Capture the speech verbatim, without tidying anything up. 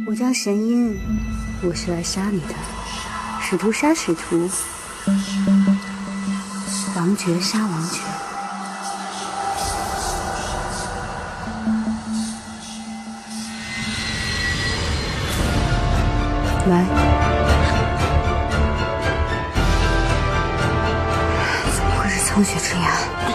我叫神音，我是来杀你的，使徒杀使徒，王爵杀王爵。来，怎么会是苍雪之牙？